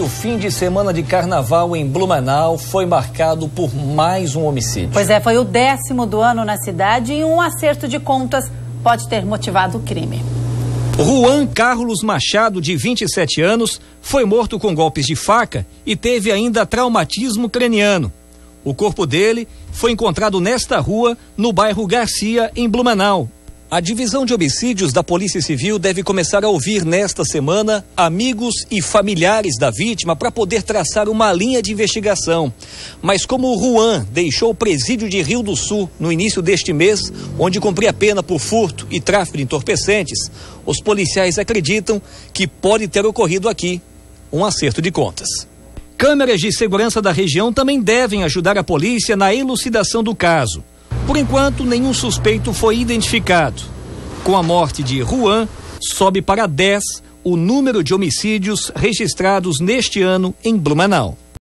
o fim de semana de carnaval em Blumenau foi marcado por mais um homicídio. Pois é, foi o 10º do ano na cidade e um acerto de contas pode ter motivado o crime. Juan Carlos Machado, de 27 anos, foi morto com golpes de faca e teve ainda traumatismo craniano. O corpo dele foi encontrado nesta rua, no bairro Garcia, em Blumenau. A divisão de homicídios da Polícia Civil deve começar a ouvir nesta semana amigos e familiares da vítima para poder traçar uma linha de investigação. Mas como o Juan deixou o presídio de Rio do Sul no início deste mês, onde cumpria pena por furto e tráfico de entorpecentes, os policiais acreditam que pode ter ocorrido aqui um acerto de contas. Câmeras de segurança da região também devem ajudar a polícia na elucidação do caso. Por enquanto, nenhum suspeito foi identificado. Com a morte de Juan, sobe para 10 o número de homicídios registrados neste ano em Blumenau.